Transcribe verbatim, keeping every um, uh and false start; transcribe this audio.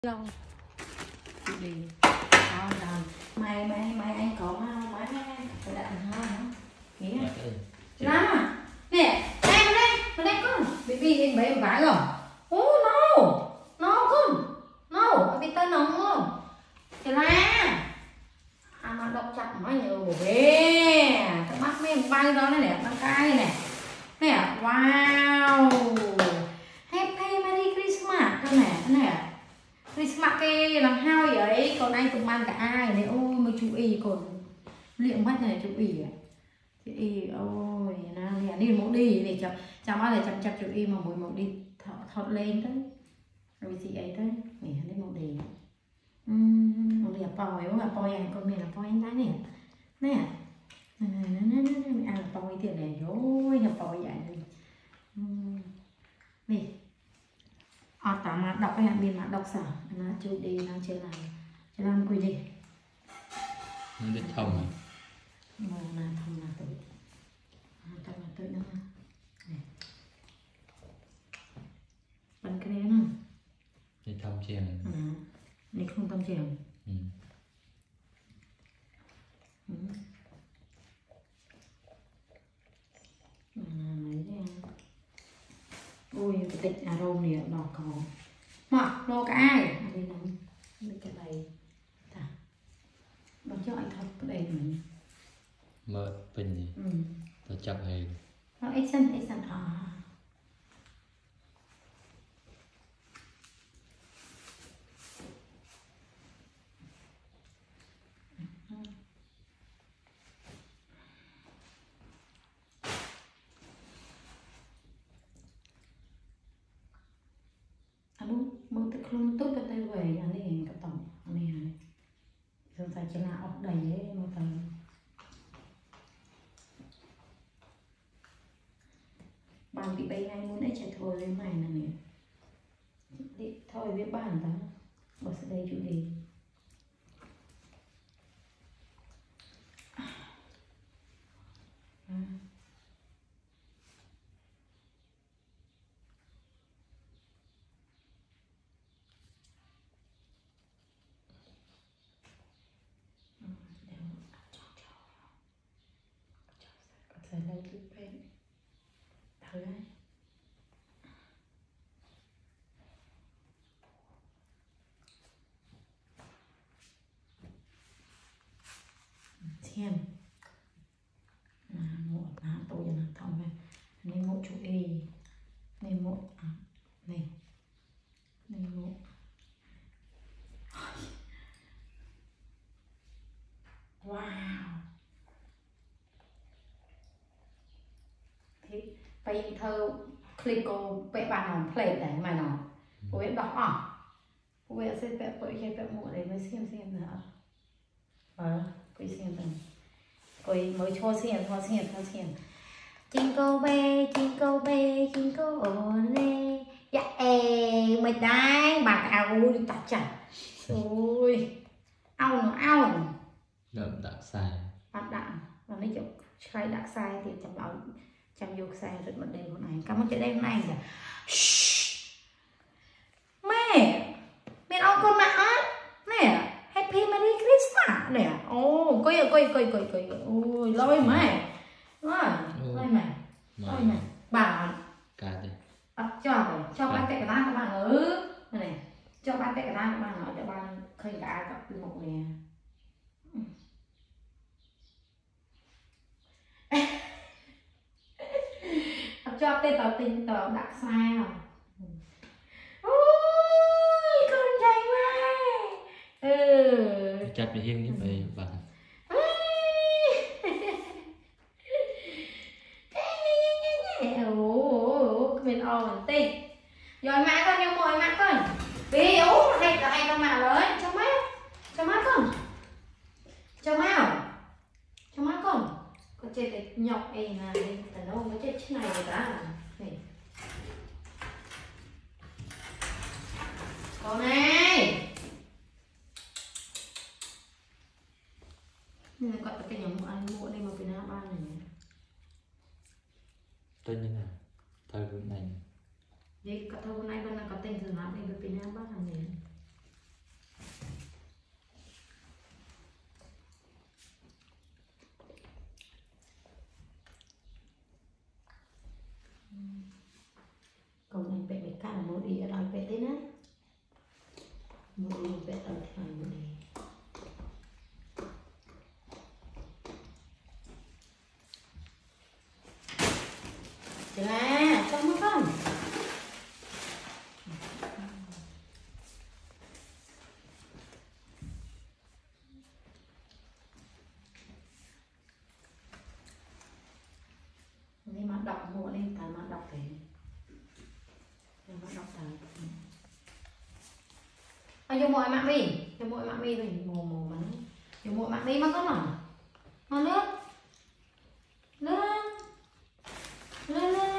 Không đi không làm mày mày mày anh có không mày mày phải đặt hai hả nghĩ lắm à nè đây mà đây mà đây con baby anh bấy vãi rồi oh no no con no bị tao nóng không thế là à mà đọc chặt nói nhiều về các bác mấy bay đó này nè băng cay này nè wow happy merry Christmas con nè nè Christmas cái làm hao vậy còn anh cũng mang cả ai này ôi mới chú ý còn liệu mắt này chú ý à chú ý ôi nó nè đi một đi để chậm chậm bao giờ chậm chậm chú ý mà mỗi một đi thọt thọt lên đấy rồi gì ấy đấy mình đi một đi một đi pòi đúng là pòi anh con mình là pòi anh đấy nè nè nè nè nè mình ăn là pòi tiền này rồi là pòi vậy nè à tạm mà đọc cái hạng biên mà đọc sở nó chú đi nó chơi là chơi làm quy định nó biết thông à mà là thông là tự thông là tự nữa bắn cái đấy nè đi thông chèn à này không thông chèn ừ. Ừ. À, lấy ra ôi tịch à rôm này đỏ có mà lo cả ai đây là mình cái này ta bằng cho anh thật cái đây mình mơ bình gì ừ. tôi chập hay nó ít sân ít sân à mơ tự không tốt cho tay về anh này cái tổng anh này này rồi phải chỉ là ốc đầy ấy mà phải bàn bị bay ngay muốn ấy chạy thôi lên mày là nè đi thôi biết bàn ta bỏ sẽ đây chủ đề à. Phải lấy cái pen thử đây xem là một là tôi là thông này nên một chú ý nên một à, này nên một wow bây thơ click cô vẽ bàn nào play đấy mà nó cô vẽ đỏ à cô vẽ sẽ vẽ bởi cái vẽ mụn đấy mới xem xem nữa ờ cô xem rồi cô mới cho xem cho xem cho xem jingle bell jingle bell jingle all day dạ ê mày đây bà áo đi tạt chặt ôi ao nó ao đậm đặc sai bắt đạn và mấy chỗ khai đặc sai thì chăm bảo chăm vô xe rất bật đèn hôm nay cảm ơn chị đêm này kìa mẹ mẹ ông con mẹ nè happy merry Christmas nè ô coi coi coi coi coi ôi lôi mẹ lôi mẹ lôi mẹ bà cả đi à, cho phải cho ba tệ cả các bạn ừ này cho ba tệ cả các bạn nói cho bạn khơi cả các một nè cho tên tàu tình tàu đặc sai à ôi con trai quá ừ chặt bị hiên như vậy bạn ồ bên ồn tinh rồi má con như mồi má con vì ú hay là hay con mạ lớn cho má cho má con cho má cho má con con chơi cái nhọc ấy là đi tao nó mới chơi cái này người ta này con này nên gọi cái tình nhóm ăn mua đây mà phía nam ban này tôi như nào thời hôm nay vậy cả thâu hôm nay bên là có tình thường lắm đây được phía nam ban là gì cả là một đi ở đây về thế nữa một đi về ở đây một đi thế là xong mất khôngนี่มาดอกหัวเล่นตามาดอกเองนี่มาดอกตาเอาโยมอยมักมีโยมอยมักมีเลยโมโมมันโยมอยมักมีมันก็หน่อยมาเลือกเลือกเลือกเลือก